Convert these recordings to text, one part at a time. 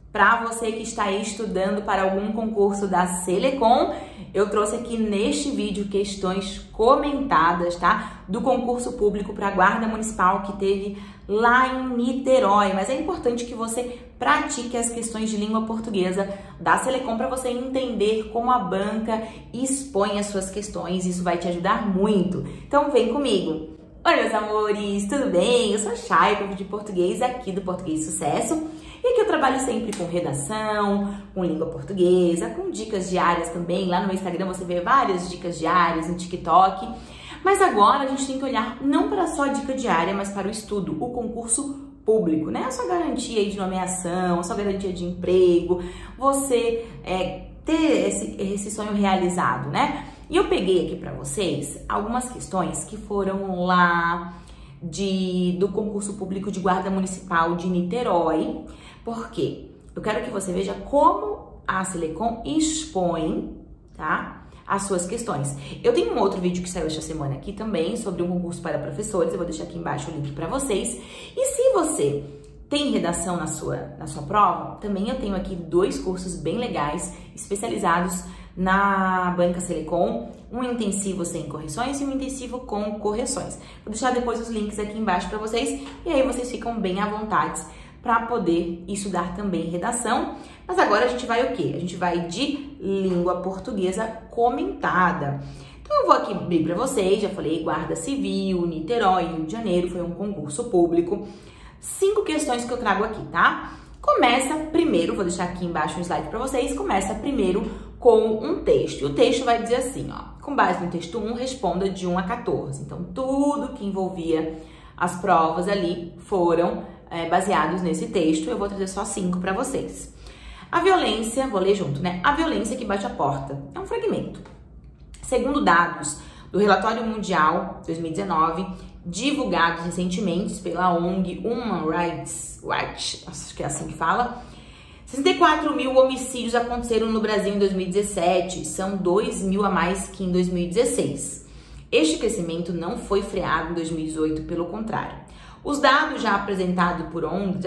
Para você que está estudando para algum concurso da Selecom, eu trouxe aqui neste vídeo questões comentadas, tá? Do concurso público para a Guarda Municipal que teve lá em Niterói. Mas é importante que você pratique as questões de língua portuguesa da Selecom para você entender como a banca expõe as suas questões. Isso vai te ajudar muito. Então vem comigo. Oi, meus amores, tudo bem? Eu sou a Chay, prof de português aqui do Português Sucesso. E aqui eu trabalho sempre com redação, com língua portuguesa, com dicas diárias também. Lá no meu Instagram você vê várias dicas diárias, no TikTok. Mas agora a gente tem que olhar não para só a dica diária, mas para o estudo, o concurso público, né? A sua garantia de nomeação, a sua garantia de emprego, você ter esse sonho realizado, né? E eu peguei aqui para vocês algumas questões que foram lá do concurso público de Guarda Municipal de Niterói. Por quê? Eu quero que você veja como a Selecom expõe, tá, as suas questões. Eu tenho um outro vídeo que saiu esta semana aqui também sobre um concurso para professores. Eu vou deixar aqui embaixo o link para vocês. E se você tem redação na sua prova, também eu tenho aqui 2 cursos bem legais, especializados na banca Selecom, um intensivo sem correções e um intensivo com correções. Vou deixar depois os links aqui embaixo para vocês e aí vocês ficam bem à vontade para poder estudar também redação. Mas agora a gente vai o quê? A gente vai de língua portuguesa comentada. Então eu vou aqui abrir para vocês, já falei Guarda Civil, Niterói, Rio de Janeiro, foi um concurso público. 5 questões que eu trago aqui, tá? Começa primeiro, vou deixar aqui embaixo um slide para vocês, começa primeiro com um texto. E o texto vai dizer assim, ó, com base no texto 1, responda de 1 a 14. Então, tudo que envolvia as provas ali foram baseados nesse texto. Eu vou trazer só 5 para vocês. A violência, vou ler junto, né? A violência que bate a porta. É um fragmento. Segundo dados do Relatório Mundial 2019, divulgados recentemente pela ONG Human Rights Watch, acho que é assim que fala, 64 mil homicídios aconteceram no Brasil em 2017, são 2 mil a mais que em 2016. Este crescimento não foi freado em 2018, pelo contrário. Os dados já apresentados por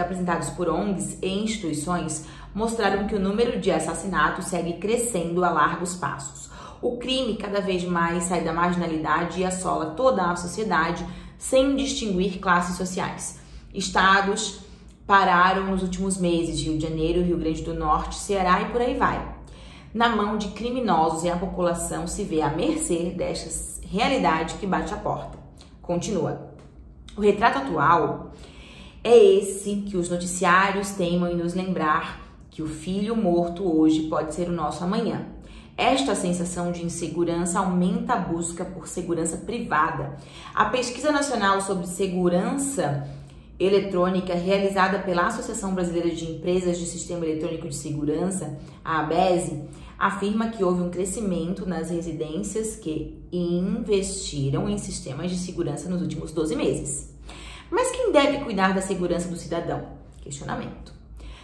ONGs e instituições mostraram que o número de assassinatos segue crescendo a largos passos. O crime cada vez mais sai da marginalidade e assola toda a sociedade sem distinguir classes sociais. Estados pararam nos últimos meses, Rio de Janeiro, Rio Grande do Norte, Ceará e por aí vai. Na mão de criminosos e a população se vê à mercê desta realidade que bate a porta. Continua. O retrato atual é esse que os noticiários teimam em nos lembrar que o filho morto hoje pode ser o nosso amanhã. Esta sensação de insegurança aumenta a busca por segurança privada. A Pesquisa Nacional sobre Segurança Eletrônica, realizada pela Associação Brasileira de Empresas de Sistema Eletrônico de Segurança, a ABESE, afirma que houve um crescimento nas residências que investiram em sistemas de segurança nos últimos 12 meses. Mas quem deve cuidar da segurança do cidadão? Questionamento.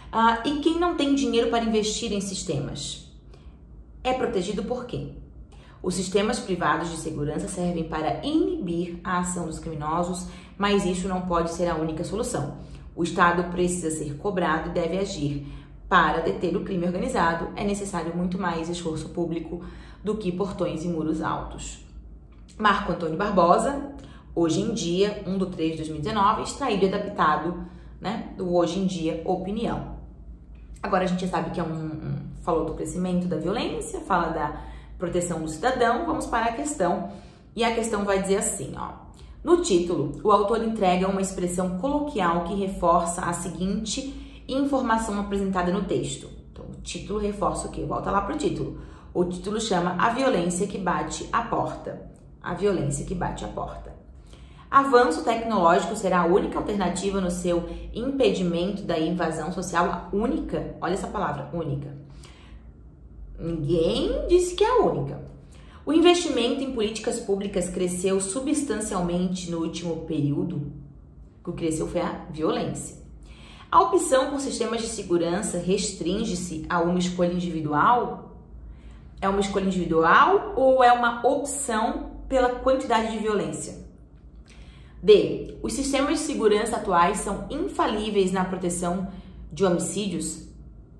E quem não tem dinheiro para investir em sistemas? É protegido por quem? Os sistemas privados de segurança servem para inibir a ação dos criminosos, mas isso não pode ser a única solução. O Estado precisa ser cobrado e deve agir. Para deter o crime organizado, é necessário muito mais esforço público do que portões e muros altos. Marco Antônio Barbosa, Hoje em Dia, 1/3 de 2019, extraído e adaptado, né, do Hoje em Dia Opinião. Agora a gente já sabe que falou do crescimento da violência, fala da proteção do cidadão. Vamos para a questão. E a questão vai dizer assim, ó. No título, o autor entrega uma expressão coloquial que reforça a seguinte informação apresentada no texto. Então, o título reforça o quê? Volta lá para o título. O título chama A Violência que Bate a Porta. A violência que bate a porta. Avanço tecnológico será a única alternativa no seu impedimento da invasão social? Única? Olha essa palavra, única. Ninguém disse que é a única. O investimento em políticas públicas cresceu substancialmente no último período. O que cresceu foi a violência. A opção por sistemas de segurança restringe-se a uma escolha individual? É uma escolha individual ou é uma opção pela quantidade de violência? D. Os sistemas de segurança atuais são infalíveis na proteção de homicídios?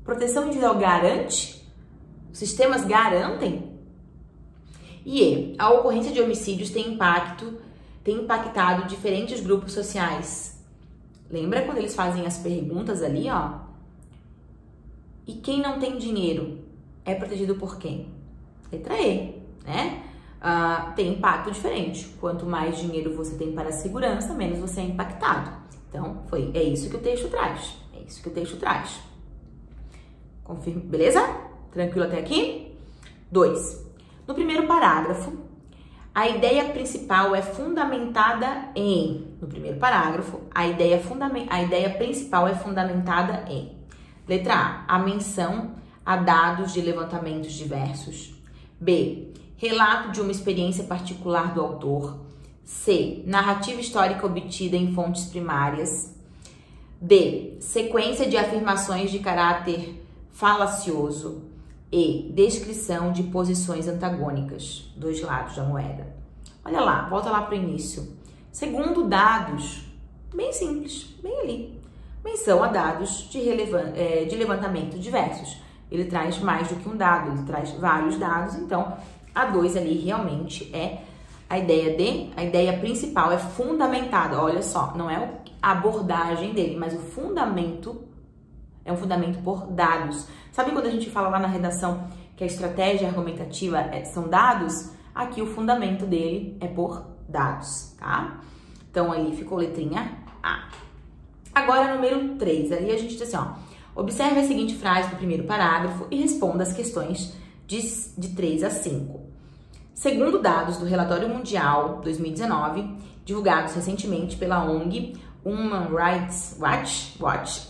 Proteção individual garante? Os sistemas garantem? E a ocorrência de homicídios tem impactado diferentes grupos sociais. Lembra quando eles fazem as perguntas ali, ó? E quem não tem dinheiro é protegido por quem? Letra E, né? Tem impacto diferente. Quanto mais dinheiro você tem para a segurança, menos você é impactado. Então, é isso que o texto traz. É isso que o texto traz. Confirma, beleza? Tranquilo até aqui? 2. No primeiro parágrafo, a ideia principal é fundamentada em... No primeiro parágrafo, a ideia principal é fundamentada em... Letra A. A menção a dados de levantamentos diversos. B. Relato de uma experiência particular do autor. C. Narrativa histórica obtida em fontes primárias. D. Sequência de afirmações de caráter falacioso. E. Descrição de posições antagônicas. Dois lados da moeda. Olha lá, volta lá para o início. Segundo dados, bem simples, bem ali. Menção a dados de levantamento diversos. Ele traz mais do que um dado, ele traz vários dados, então a 2 ali realmente é a ideia principal, é fundamentada. Olha só, não é a abordagem dele, mas o fundamento é um fundamento por dados. Sabe quando a gente fala lá na redação que a estratégia argumentativa são dados? Aqui o fundamento dele é por dados, tá? Então aí ficou letrinha A. Agora, número 3, ali a gente diz assim, ó, observe a seguinte frase do primeiro parágrafo e responda as questões de 3 a 5. Segundo dados do Relatório Mundial 2019, divulgados recentemente pela ONG Human Rights Watch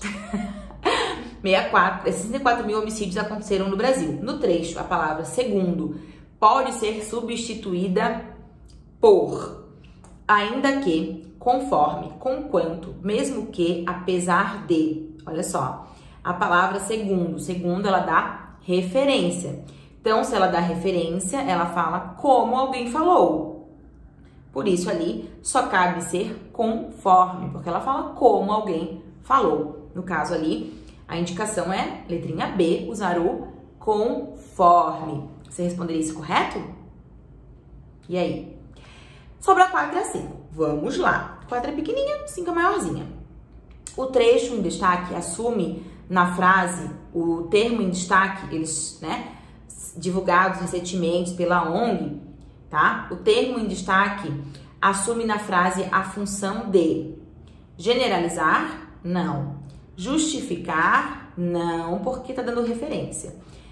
64 mil homicídios aconteceram no Brasil. No trecho, a palavra segundo pode ser substituída por ainda que, conforme, conquanto, mesmo que, apesar de. Olha só, a palavra segundo ela dá referência. Então, se ela dá referência, ela fala como alguém falou. Por isso ali só cabe ser conforme, porque ela fala como alguém falou. No caso ali, a indicação é letrinha B, usar o conforme. Você responderia isso correto? E aí? Sobra 4 a 5. Vamos lá. 4 é pequenininha, 5 é maiorzinha. O trecho em destaque assume na frase o termo em destaque, eles, né, divulgados recentemente pela ONG, tá? O termo em destaque assume na frase a função de generalizar? Não. Justificar? Não, porque tá dando referência.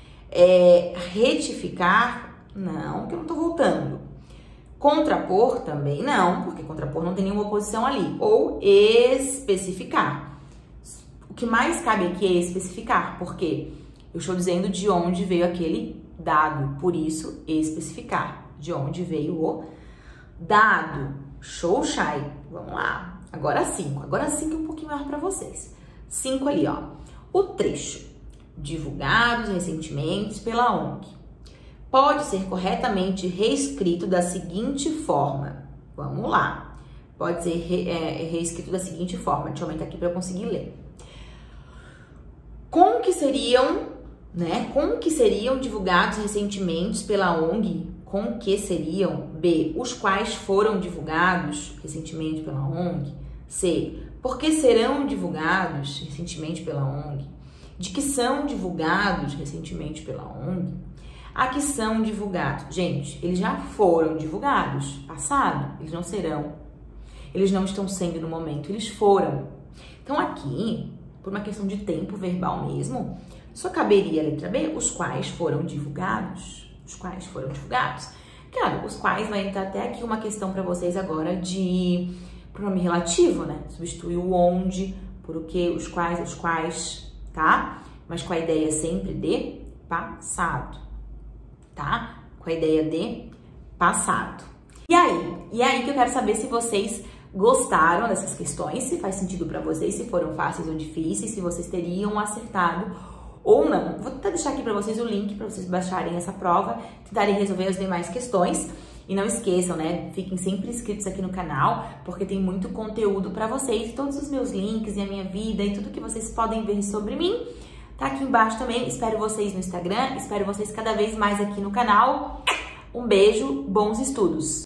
Retificar? Não, porque eu não tô voltando. Contrapor também não, porque contrapor não tem nenhuma oposição ali. Ou especificar. O que mais cabe aqui é especificar, porque eu estou dizendo de onde veio aquele dado, por isso especificar. De onde veio o dado. Show, Shai? Vamos lá. Agora 5. Agora 5 é um pouquinho maior para vocês. 5 ali, ó. O trecho. Divulgados recentemente pela ONG. Pode ser corretamente reescrito da seguinte forma. Vamos lá. Pode ser reescrito da seguinte forma. Deixa eu aumentar aqui para eu conseguir ler. Como que seriam divulgados recentemente pela ONG? Com que seriam? B. Os quais foram divulgados recentemente pela ONG? C. Por que serão divulgados recentemente pela ONG? De que são divulgados recentemente pela ONG? A que são divulgados? Gente, eles já foram divulgados, passado, eles não serão. Eles não estão sendo no momento, eles foram. Então aqui, por uma questão de tempo verbal mesmo, só caberia a letra B, os quais foram divulgados. Os quais foram divulgados. Claro, os quais vai entrar até aqui uma questão para vocês agora de pronome relativo, né? Substituir o onde por o que, os quais, tá? Mas com a ideia sempre de passado, tá? Com a ideia de passado. E aí que eu quero saber se vocês gostaram dessas questões, se faz sentido para vocês, se foram fáceis ou difíceis, se vocês teriam acertado ou não. Vou tentar deixar aqui para vocês o link para vocês baixarem essa prova, tentarem resolver as demais questões. E não esqueçam, né? Fiquem sempre inscritos aqui no canal, porque tem muito conteúdo para vocês. Todos os meus links e a minha vida e tudo que vocês podem ver sobre mim tá aqui embaixo também. Espero vocês no Instagram, espero vocês cada vez mais aqui no canal. Um beijo, bons estudos!